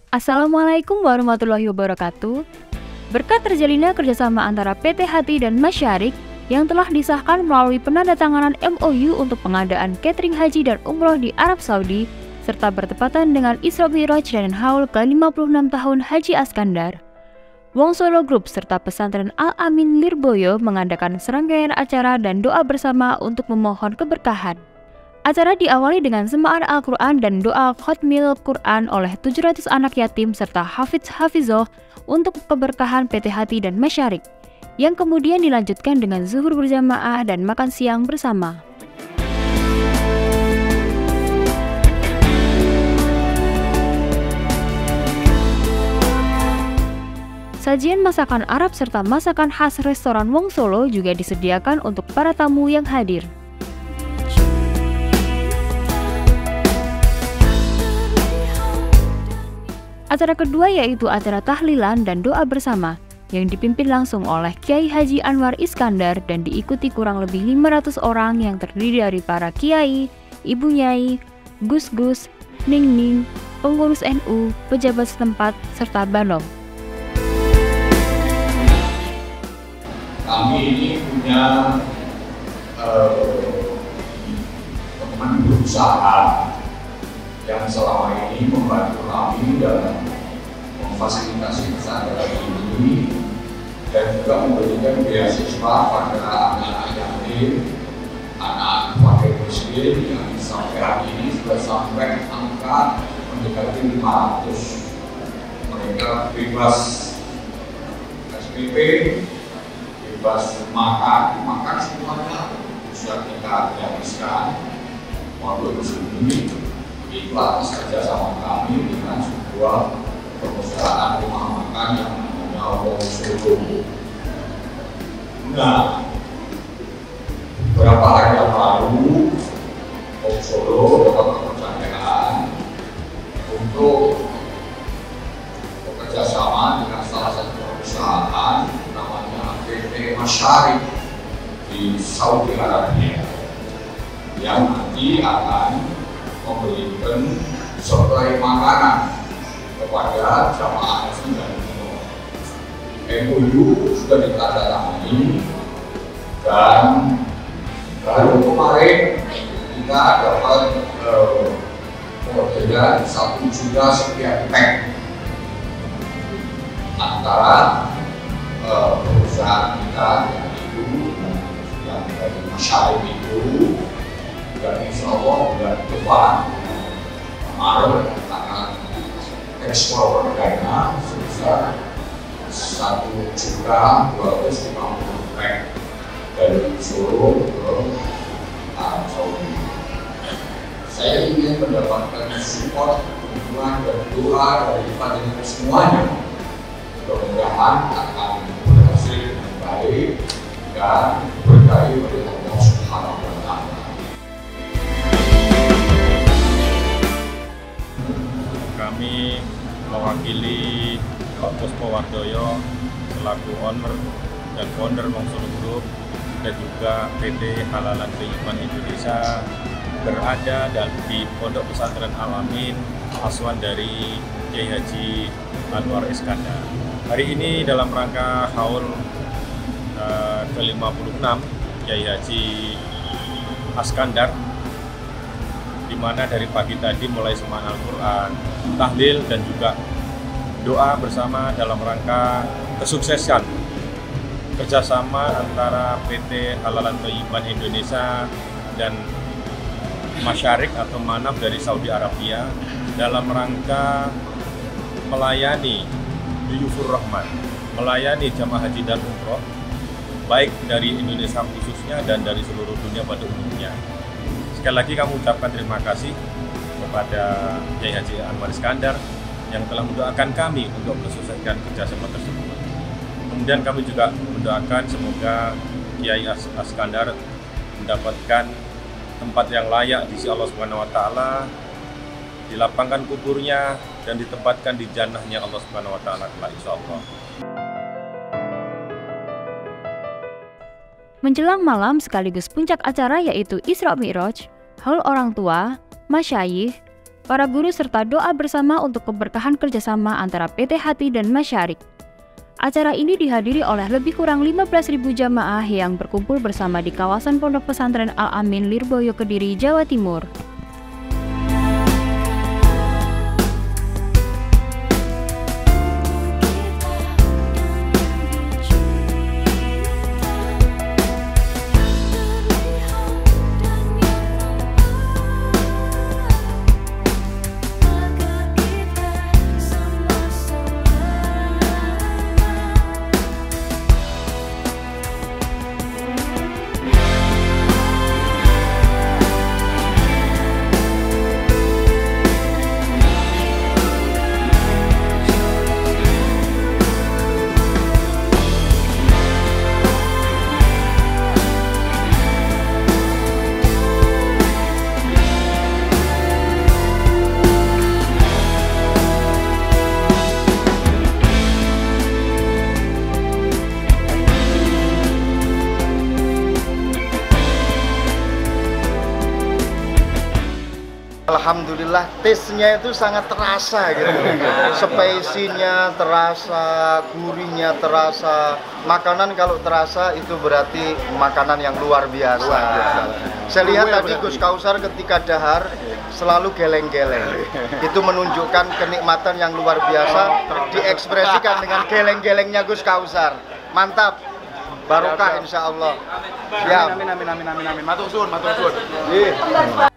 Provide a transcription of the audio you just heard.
Assalamualaikum warahmatullahi wabarakatuh. Berkat terjalinnya kerjasama antara PT Hati dan Masyarik yang telah disahkan melalui penandatanganan MOU untuk pengadaan catering haji dan umroh di Arab Saudi, serta bertepatan dengan Isra Mi'raj dan haul ke-56 tahun Haji Askandar, Wong Solo Group serta pesantren Al-Amin Lirboyo mengadakan serangkaian acara dan doa bersama untuk memohon keberkahan. Acara diawali dengan semaan Al-Quran dan doa khotmil Quran oleh 700 anak yatim serta hafidz-hafizah untuk keberkahan PT Hati dan Masyarik, yang kemudian dilanjutkan dengan zuhur berjamaah dan makan siang bersama. Sajian masakan Arab serta masakan khas restoran Wong Solo juga disediakan untuk para tamu yang hadir. Acara kedua yaitu acara tahlilan dan doa bersama yang dipimpin langsung oleh Kiai Haji Anwar Iskandar dan diikuti kurang lebih 500 orang yang terdiri dari para kiai, ibu nyai, gus-gus, ning-ning, pengurus NU, pejabat setempat, serta banom. Kami ini punya teman berusaha yang selama ini membantu kami dalam memfasilitasi pesantren ini dan juga memberikan beasiswa pada anak-anak yatim, anak-anak fakir miskin yang sampai hari ini sudah sampai angka mendekati 500. Mereka bebas SPP, bebas makan semuanya sudah kita gratiskan. Waktu ini iklan saja sama kami dengan sebuah perusahaan rumah makan yang namanya Wong Solo. Nah, beberapa hari yang lalu Wong Solo dapat kepercayaan untuk bekerjasama dengan salah satu perusahaan namanya PT Masyarik di Saudi Arabia yang nanti akan memberikan suplai makanan kepada jamaah haji dan umroh. MOU sudah ditandatangani dan baru kemarin kita dapat orderan 1 juta sekian pack antara perusahaan kita yang dari Masyarik itu. Dan insya Allah bulan depan Maret akan ekspor perdana sebesar 1.250.000 pack dari Solo ke Arab Saudi. Saya ingin mendapatkan support, dukungan dan doa dari panjenengan semuanya. Mudah-mudahan akan berhasil dengan baik dan berkahi oleh Allah Subhanahu wa Ta'ala. Kami mewakili Pak Puspo Wardoyo selaku owner dan founder Wong Solo Group dan juga PT Halalan Kehidupan Indonesia berada di Pondok Pesantren Al-Amin Aswan dari Kiai Haji Anwar Iskandar. Hari ini dalam rangka haul ke-56 Kiai Haji Askandar, di mana dari pagi tadi mulai semaan Al-Quran, tahlil dan juga doa bersama dalam rangka kesuksesan kerjasama antara PT Halalan Kehidupan Indonesia dan Masyarik atau Manaf dari Saudi Arabia dalam rangka melayani Duyufur Rahman, melayani jamaah haji dan umroh baik dari Indonesia khususnya dan dari seluruh dunia pada umumnya. Sekali lagi kami ucapkan terima kasih kepada Kiai Haji Anwar Iskandar yang telah mendoakan kami untuk mensukseskan kerjasama tersebut. Kemudian kami juga mendoakan semoga Kiai Askandar mendapatkan tempat yang layak di sisi Allah Subhanahu wa Ta'ala, dilapangkan kuburnya dan ditempatkan di jannahnya Allah Subhanahu wa Ta'ala kelak insyaallah. Menjelang malam sekaligus puncak acara yaitu Isra Mi'raj, haul orang tua, masyayikh, para guru serta doa bersama untuk keberkahan kerjasama antara PT Hati dan Masyarik. Acara ini dihadiri oleh lebih kurang 15.000 jamaah yang berkumpul bersama di kawasan Pondok Pesantren Al-Amin Lirboyo Kediri, Jawa Timur. Alhamdulillah taste-nya itu sangat terasa gitu. Spesinya terasa, gurihnya terasa. Makanan kalau terasa itu berarti makanan yang luar biasa. Saya lihat tadi Gus Kausar ketika dahar selalu geleng-geleng. Itu menunjukkan kenikmatan yang luar biasa diekspresikan dengan geleng-gelengnya Gus Kausar. Mantap. Barokah insya Allah. Amin amin amin amin amin. Matur suwun, matur suwun.